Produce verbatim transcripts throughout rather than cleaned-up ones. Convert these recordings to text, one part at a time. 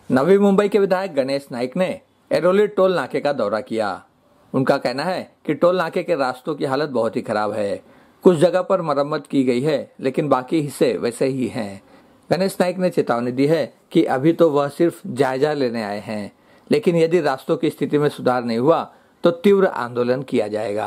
नवी मुंबई के विधायक गणेश नाइक ने एरोली टोल नाके का दौरा किया। उनका कहना है कि टोल नाके के रास्तों की हालत बहुत ही खराब है। कुछ जगह पर मरम्मत की गई है, लेकिन बाकी हिस्से वैसे ही हैं। गणेश नाइक ने चेतावनी दी है कि अभी तो वह सिर्फ जायजा लेने आए हैं, लेकिन यदि रास्तों की स्थिति में सुधार नहीं हुआ तो तीव्र आंदोलन किया जाएगा।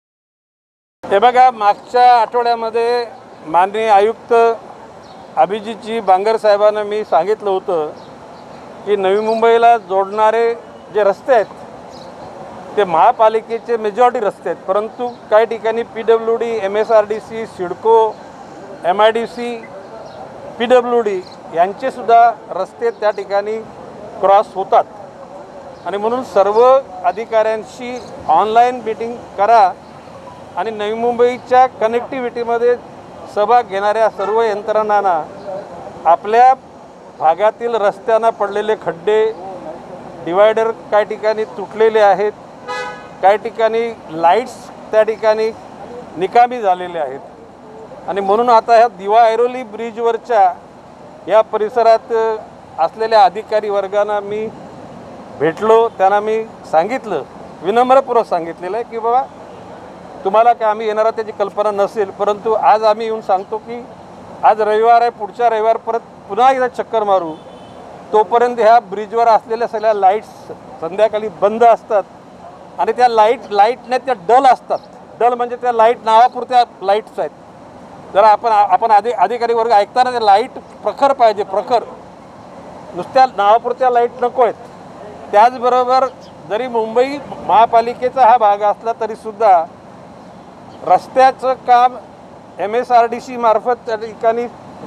हे बघा, मागच्या आठवड्यामध्ये माननीय आयुक्त अभिजितजी बांगर साहेबांना मी सांगितलं होतं की नवी मुंबईला जोडणारे जे रस्ते आहेत ते महापालिकेचे मेजॉरिटी रस्ते आहेत, परंतु काही ठिकाणी P W D, M S R D C, CIDCO, M I D C, P W D यांचेसुद्धा रस्ते त्या ठिकाणी क्रॉस होतात आणि म्हणून सर्व अधिकाऱ्यांशी ऑनलाईन मीटिंग करा आणि नवी मुंबईच्या कनेक्टिव्हिटीमध्ये सहभाग घेणाऱ्या सर्व यंत्रणांना आपल्या भागातील रस्त्यांना पडलेले खड्डे, डिवायडर काही ठिकाणी तुटलेले आहेत, काही ठिकाणी लाईट्स त्या ठिकाणी निकामी झालेले आहेत आणि म्हणून आता ह्या दिवा ऐरोली ब्रिजवरच्या या परिसरात असलेल्या अधिकारी वर्गांना मी भेटलो, त्यांना मी सांगितलं, विनम्रपूर्वक सांगितलेलं आहे की बाबा तुम्हाला काय आम्ही येणार त्याची कल्पना नसेल, परंतु आज आम्ही येऊन सांगतो की आज रविवार आहे, पुढच्या रविवार परत पुन्हा एकदा चक्कर मारू, तोपर्यंत ह्या ब्रिजवर असलेल्या सगळ्या लाईट्स संध्याकाळी बंद असतात आणि त्या लाईट लाईटने त्या डल असतात. डल म्हणजे त्या लाईट नावापुरत्या लाईट्स आहेत. जरा आपण आपण अधि अधिकारी वर्ग ऐकताना ते लाईट प्रखर पाहिजे, प्रखर, नुसत्या नावापुरत्या लाईट नको आहेत. त्याचबरोबर जरी मुंबई महापालिकेचा हा भाग असला तरीसुद्धा रस्त्याचं काम M S R D C मार्फत त्या ठिकाणी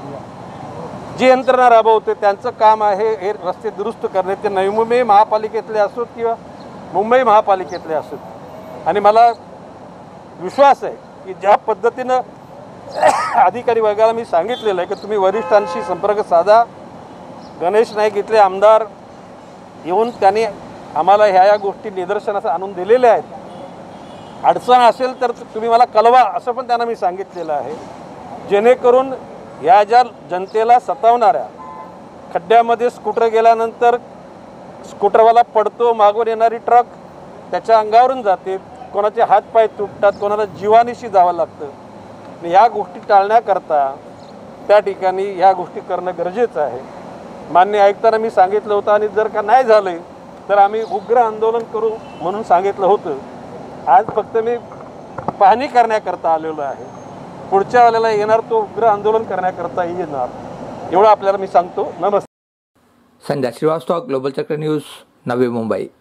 जी यंत्रणा राबवते त्यांचं काम आहे हे रस्ते दुरुस्त करणे. ते नवी मुंबई महापालिकेतले असोत किंवा मुंबई महापालिकेतले असोत. आणि मला विश्वास आहे की ज्या पद्धतीनं अधिकारी वर्गाला मी सांगितलेलं आहे की तुम्ही वरिष्ठांशी संपर्क साधा. गणेश नाईक इथले आमदार येऊन त्यांनी आम्हाला ह्या या गोष्टी निदर्शनास आणून दिलेल्या आहेत. अडचण असेल तर तुम्ही मला कळवा असं पण त्यांना मी सांगितलेलं आहे, जेणेकरून या ज्या जनतेला सतावणाऱ्या खड्ड्यामध्ये स्कूटर गेल्यानंतर स्कूटरवाला पडतो, मागून येणारी ट्रक त्याच्या अंगावरून जाते, कोणाचे हातपाय तुटतात, कोणाला जीवानिशी जावं लागतं. या गोष्टी टाळण्याकरता त्या ठिकाणी ह्या गोष्टी करणं गरजेचं आहे. मान्य आयुक्तांना मी सांगितलं होतं आणि जर का नाही झालं तर आम्ही उग्र आंदोलन करू म्हणून सांगितलं होतं. आज फक्त मी पाहणी करण्याकरता आलेलो आहे. पुढच्या वेळेला येणार तो उग्र आंदोलन करण्याकरता येणार, एवढं आपल्याला मी सांगतो. नमस्ते. Sanjay Shrivastava, global Chakra news, Navi Mumbai.